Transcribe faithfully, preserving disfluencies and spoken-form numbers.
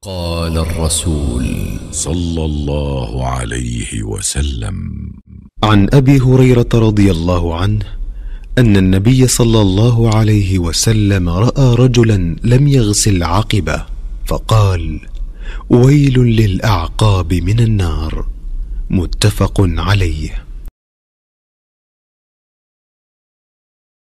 قال الرسول صلى الله عليه وسلم: عن أبي هريرة رضي الله عنه أن النبي صلى الله عليه وسلم رأى رجلا لم يغسل عقبه فقال: ويل للأعقاب من النار. متفق عليه.